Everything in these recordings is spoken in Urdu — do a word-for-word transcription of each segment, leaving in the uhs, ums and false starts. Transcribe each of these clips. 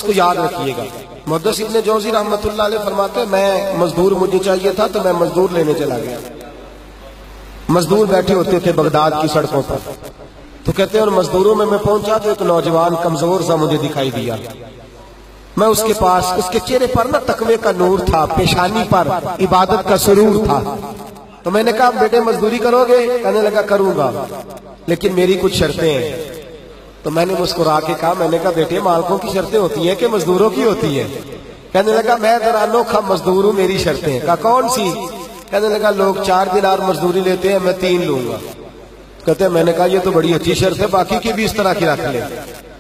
اس کو یاد رکھیے گا۔ محدث ابن جوزی رحمۃ اللہ علیہ فرماتے ہیں میں مزدور مجھے چاہیے تھا تو میں مزدور لینے چلا گیا۔ مزدور بیٹھے ہوتے تھے بغداد کی سڑکوں پر، تو کہتے ہیں اور مزدوروں میں میں پہنچا تو ایک نوجوان کمزور سا مجھے دکھائی دیا۔ میں اس کے پاس، اس کے چہرے پر نا تقوی کا نور تھا، پیشانی پر عبادت کا سرور تھا۔ تو میں نے کہا بیٹے مزدوری کرو گے؟ کہنے لگا کروں گا لیکن میری کچھ شرطیں ہیں۔ تو میں نے مسکرا کے کہا، میں نے کہا بیٹے مالکوں کی شرطیں ہوتی ہیں کہ مزدوروں کی ہوتی ہے؟ کہنے لگا میں ذرا انوکھا مزدور ہوں، میری شرطیں۔ کہا کون سی؟ کہنے لگا لوگ چار دینار مزدوری لیتے ہیں، میں تین لوں گا۔ کہتے ہیں میں نے کہا یہ تو بڑی اچھی شرط ہے، باقی کی بھی اس طرح کی رکھ لیں۔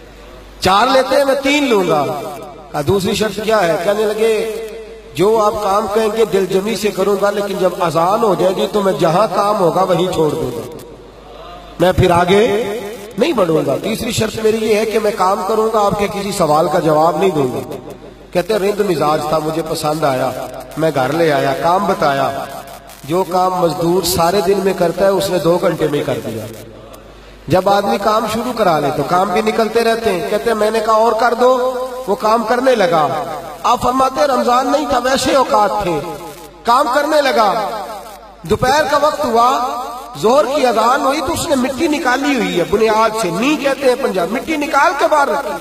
چار لیتے ہیں میں تین لوں گا۔ کہا دوسری شرط کیا ہے؟ کہنے لگے جو آپ کام کہیں گے دل جمی سے کروں گا، لیکن جب اذان ہو جائے گی تو میں جہاں کام ہوگا وہیں چھوڑ دوں گا، میں پھر آگے نہیں بڑھوں گا۔ تیسری شرط میری یہ ہے کہ میں کام کروں گا، آپ کے کسی سوال کا جواب نہیں دوں گا۔ کہتے ہیں رند مزاج تھا، مجھے پسند آیا، میں گھر لے آیا، کام بتایا۔ جو کام مزدور سارے دن میں کرتا ہے اس نے دو گھنٹے میں کر دیا۔ جب آدمی کام شروع کرا لے تو کام بھی نکلتے رہتے ہیں۔ کہتے ہیں میں نے کہا اور کر دو، وہ کام کرنے لگا۔ آپ فرماتے ہیں رمضان نہیں تھا ویسے اوقات تھے، کام کرنے لگا۔ دوپہر کا وقت ہوا، ظہر کی اذان ہوئی تو اس نے مٹی نکالی ہوئی ہے بنیاد سے، نی کہتے ہیں پنجاب، مٹی نکال کے باہر رکھی۔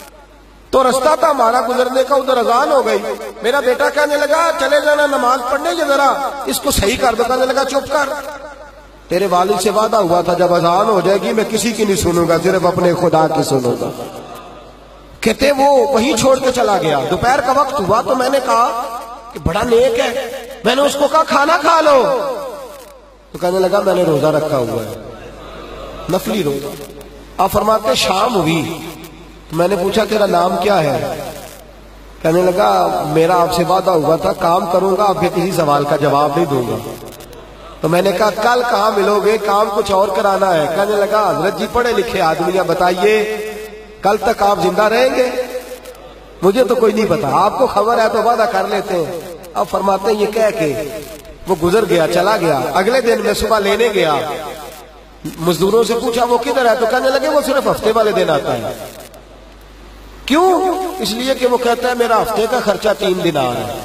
تو رستہ تھا ہمارا گزرنے کا، ادھر اذان ہو گئی۔ میرا بیٹا کہنے لگا چلے جانا نماز پڑھنے، یہ ذرا اس کو صحیح کر دو۔ کہنے لگا چپ کر، تیرے والد سے وعدہ ہوا تھا جب اذان ہو جائے گی میں کسی کی نہیں سنوں گا، صرف اپنے خدا کی سنوں گا۔ کہتے وہ وہیں چھوڑ کے چلا گیا۔ دوپہر کا وقت ہوا تو میں نے کہا کہ بڑا نیک ہے، میں نے اس کو کہا کھانا کھا لو۔ تو کہنے لگا میں نے روزہ رکھا ہوا ہے، نفلی روزہ۔ آپ فرماتے شام ہوئی تو میں نے پوچھا تیرا نام کیا ہے؟ کہنے لگا میرا آپ سے وعدہ ہوا تھا کام کروں گا، آپ کے کسی سوال کا جواب نہیں دوں گا۔ تو میں نے کہا کل کہاں ملو گے، کام کچھ اور کرانا ہے۔ کہنے لگا حضرت جی پڑھے لکھے آدمی ہیں، بتائیے کل تک آپ زندہ رہیں گے؟ مجھے تو کوئی نہیں پتا، آپ کو خبر ہے تو وعدہ کر لیتے ہیں۔ اب فرماتے ہیں یہ کہہ کے وہ گزر گیا، چلا گیا۔ اگلے دن میں صبح لینے گیا، مزدوروں سے پوچھا وہ کدھر ہے؟ تو کہنے لگے وہ صرف ہفتے والے دن آتا ہے۔ کیوں؟ اس لیے کہ وہ کہتا ہے میرا ہفتے کا خرچہ تین دینار ہے،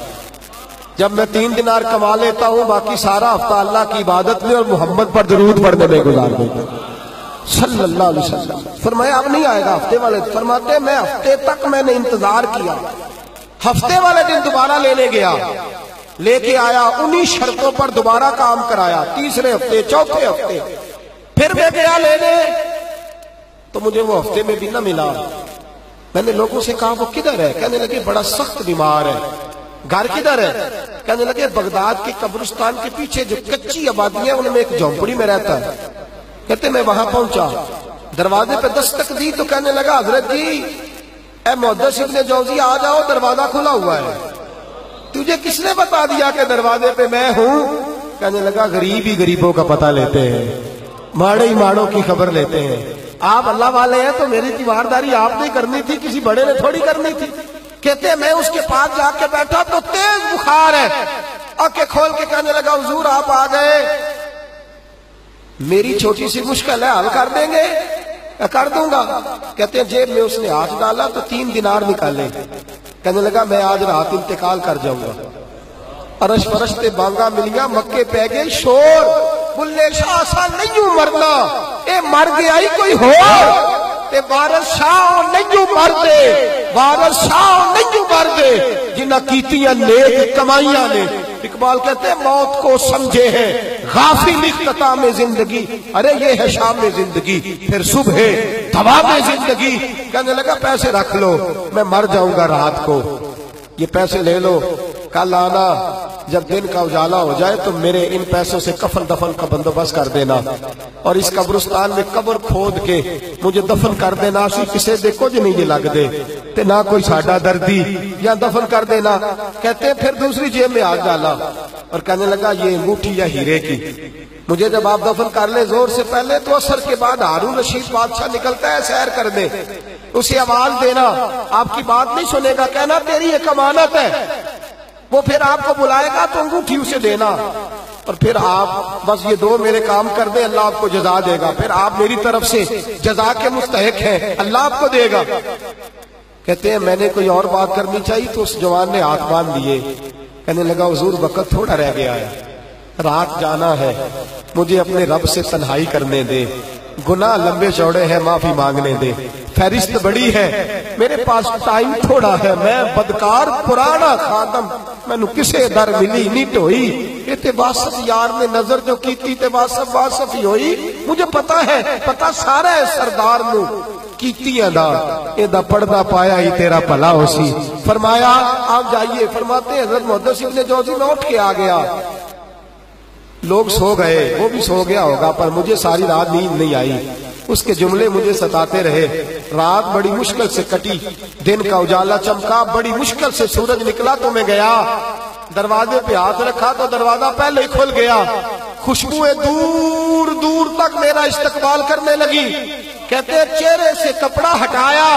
جب میں تین دینار کما لیتا ہوں باقی سارا ہفتہ اللہ کی عبادت میں اور محمد پر درود پڑھنے میں گزار دیتا ہوں صلی اللہ علیہ وسلم۔ فرمایا اب نہیں آئے گا ہفتے والے۔ فرماتے میں ہفتے تک میں نے انتظار کیا، ہفتے والے دن دوبارہ لینے گیا، لے کے آیا، انہی شرطوں پر دوبارہ کام کرایا۔ تیسرے ہفتے، چوتھے ہفتے پھر میں گیا لینے تو مجھے وہ ہفتے میں بھی نہ ملا۔ میں نے لوگوں سے کہا وہ کدھر ہے؟ کہنے لگے بڑا سخت بیمار ہے۔ گھر کدھر ہے؟ کہنے لگے بغداد کے قبرستان کے پیچھے جو کچی آبادی ہے ان میں ایک جھونپڑی میں رہتا ہے۔ کہتے میں وہاں پہنچا، دروازے پہ دستک دی تو کہنے لگا حضرت جی اے محدث ابن جوزی آ جاؤ، دروازہ کھلا ہوا ہے۔ تجھے کس نے بتا دیا کہ دروازے پہ میں ہوں؟ کہنے لگا غریب ہی غریبوں کا پتہ لیتے ہیں، ماڑے ہی ماڑوں کی خبر لیتے ہیں۔ آپ اللہ والے ہیں تو میری تیمارداری آپ نے کرنی تھی، کسی بڑے نے تھوڑی کرنی تھی۔ کہتے ہیں میں اس کے پاس جا کے بیٹھا تو تیز بخار ہے، آنکھیں کھول کے کہنے لگا حضور آپ آ گئے، میری چھوٹی سی مشکل ہے، حل کر دیں گے؟ کر دوں گا۔ کہتے ہیں جیب میں اس نے ہاتھ ڈالا تو تین دینار نکالے۔ کہنے لگا میں آج رات انتقال کر جاؤں گا۔ ارش فرش تے بانگا ملیاں، مکے پہ گئے شور، بلے شاہ سا نہیں مرنا، اے مر گیا ہی کوئی ہو، تے وارث شاہ نہیں مر دے، وارث شاہ نہیں مر دے جنہ کیتیاں نیک کمائیاں نے۔ اقبال کہتے ہیں موت کو سمجھے ہیں غافل اختتام زندگی، ارے یہ ہے شام زندگی پھر صبح دوام زندگی۔ کہنے لگا پیسے رکھ لو، میں مر جاؤں گا رات کو، یہ پیسے لے لو، کل آنا جب دن کا اجالا ہو جائے تو میرے ان پیسوں سے کفن دفن کا بندوبست کر دینا، اور اس قبرستان میں قبر کھود کے مجھے دفن کر دینا، اسی کسے دیکھو جو نہیں یہ لگ دے تے نہ کوئی ساڈا دردی، یا دفن کر دینا۔ کہتے ہیں پھر دوسری جیب میں ہاتھ ڈالا اور کہنے لگا یہ انگوٹھی یا ہیرے کی، مجھے جب آپ دفن کر لیں زور سے پہلے تو اثر کے بعد ہارون رشید بادشاہ نکلتا ہے سیر کرنے، اسے آواز دینا، آپ کی بات نہیں سنے گا، کہنا تیری ایک امانت ہے، وہ پھر آپ کو بلائے گا تو انگوٹھی اسے دینا، اور پھر آپ بس یہ دو میرے کام کر دیں، اللہ آپ کو جزا دے گا، پھر آپ میری طرف سے جزا کے مستحق ہیں، اللہ آپ کو دے گا۔ کہتے ہیں میں نے کوئی اور بات کرنی چاہیے تو اس جوان نے ہاتھ باندھ دیے، کہنے لگا حضور وقت تھوڑا رہ گیا ہے، رات جانا ہے، مجھے اپنے رب سے تنہائی کرنے دے، گناہ لمبے چوڑے ہیں، معافی مانگنے دے، فہرست بڑی ہے، میرے پاس ٹائم تھوڑا ہے، میں بدکار پرانا خادم، میں نو کسے در ملی نہیں ٹوئی، یہ تے واسف یار نے نظر جو کیتی تے واسف واسف ہی ہوئی، مجھے پتا ہے، پتا سارا ہے سردار نو کیتی ہے دا، اے دا پردہ پایا ہی تیرا پلا ہو سی۔ فرمایا آپ جائیے، فرماتے ہیں حضرت محدث ابن جوزی میں اٹھ کے آ گیا، لوگ سو گئے، وہ بھی سو گیا ہوگا، پر مجھے ساری رات نیند نہیں آئی، اس کے جملے مجھے ستاتے رہے، رات بڑی مشکل سے کٹی، دن کا اجالا چمکا، بڑی مشکل سے سورج نکلا تو میں گیا، دروازے پہ ہاتھ رکھا تو دروازہ پہلے ہی کھل گیا، خوشبوئیں دور دور تک میرا استقبال کرنے لگی، کہتے ہیں چہرے سے کپڑا ہٹایا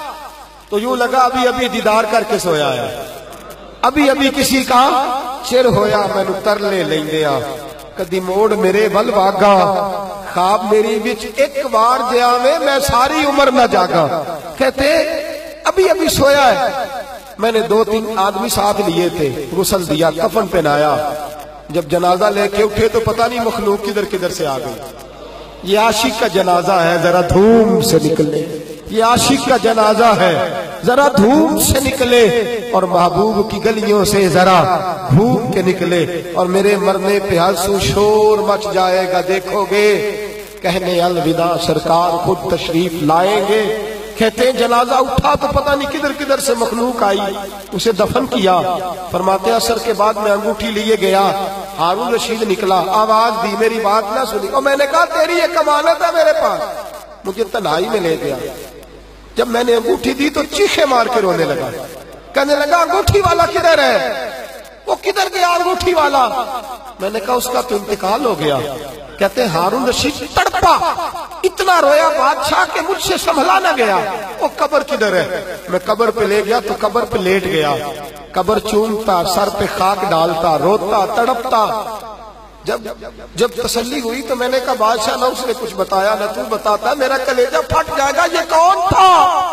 تو یوں لگا ابھی ابھی دیدار کر کے سویا ہے، ابھی ابھی کسی کا چر ہویا، میں نو تر لے لیں گیا، کدی موڑ میرے ول واگا، خواب میری وچ ایک بار جاوے میں ساری عمر نہ جاگا، کہتے ابھی ابھی سویا ہے، میں نے دو تین آدمی ساتھ لیے تھے، غسل دیا، کفن پہنایا، جب جنازہ لے کے اٹھے تو پتہ نہیں مخلوق کدھر کدھر سے آ گئی، یہ عاشق کا جنازہ ہے ذرا دھوم سے نکلے، یہ عاشق کا جنازہ ہے ذرا دھوم سے نکلے، اور محبوب کی گلیوں سے ذرا گھوم کے نکلے، اور میرے مرنے پہ ہنسو شور مچ جائے گا، دیکھو گے کہنے الوداع سرکار خود تشریف لائیں گے۔ کہتے ہیں جنازہ اٹھا تو پتہ نہیں کدھر کدھر سے مخلوق آئی، اسے دفن کیا، فرماتے عصر کے بعد میں انگوٹھی لیے گیا، ہارون رشید نکلا، آواز دی، میری بات نہ سنی، اور میں نے کہا تیری ایک امانت ہے میرے پاس، مجھے تنہائی میں لے گیا، جب میں نے انگوٹھی دی تو چیخے مار کے رونے لگا، کہنے لگا انگوٹھی والا کدھر ہے، وہ کدھر گیا انگوٹھی والا، میں نے کہا اس کا تو انتقال ہو گیا، کہتے ہیں ہارون رشید تڑپا، اتنا رویا بادشاہ کہ مجھ سے سنبھلا نہ گیا، وہ قبر کدھر ہے، میں قبر پہ لے گیا تو قبر پہ لیٹ گیا، قبر چومتا، سر پہ خاک ڈالتا، روتا، تڑپتا، جب جب تسلی ہوئی تو میں نے کہا بادشاہ نہ اس نے کچھ بتایا نہ تو بتاتا، میرا کلیجہ پھٹ جائے گا، یہ کون تھا،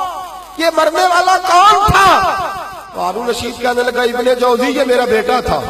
یہ مرنے والا کون تھا، ہارون رشید کہنے لگا ابن جوزی یہ میرا بیٹا تھا،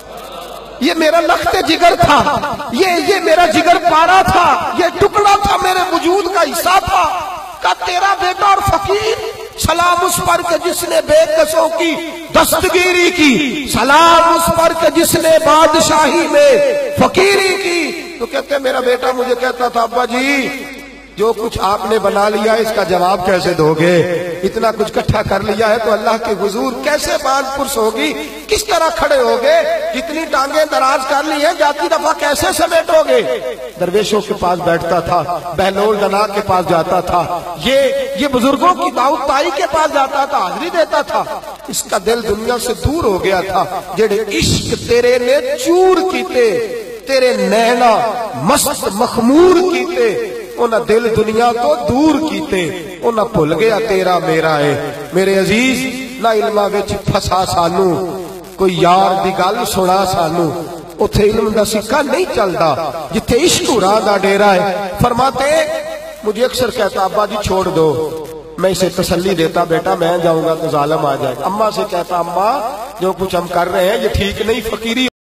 یہ میرا لخت جگر تھا، یہ یہ میرا جگر پارا تھا، یہ ٹکڑا تھا میرے وجود کا حصہ تھا، کہ تیرا بیٹا اور فقیر، سلام اس پر کہ جس نے بے کسوں کی دستگیری کی، سلام اس پر کہ جس نے بادشاہی میں فقیری کی۔ تو کہتے ہیں میرا بیٹا مجھے کہتا تھا ابا جی جو کچھ آپ نے بنا لیا ہے اس کا جواب کیسے دو گے، اتنا کچھ کٹھا کر لیا ہے تو اللہ کے حضور کیسے باندھ پرس ہوگی، کس طرح کھڑے ہوگے، جتنی ٹانگیں دراز کر لی ہیں جاتی دفعہ کیسے سمیٹو گے۔ درویشوں کے پاس بیٹھتا تھا، بہلول دنا کے پاس جاتا تھا، یہ یہ بزرگوں کی دعوت تائی کے پاس جاتا تھا، حاضری دیتا تھا، اس کا دل دنیا سے دور ہو گیا تھا، جڑے عشق تیرے نے چور کیتے، تیرے نینا مست مخمور کیتے، انہاں دل دنیا تو دور کیتے، انہاں بھول گیا تیرا میرا ہے۔ میرے عزیز نہ علمہ وچ پھسا سانو، کوئی یار دی گل سنا سانو، اتھے علم دا سکہ نہیں چلدا جتھے عشق راہ دا ڈیرا ہے۔ فرماتے مجھے اکثر کہتا ابا جی چھوڑ دو، میں اسے تسلی دیتا بیٹا میں جاؤں گا تو ظالم آ جائے، اماں سے کہتا اماں جو کچھ ہم کر رہے ہیں یہ ٹھیک نہیں، فقیری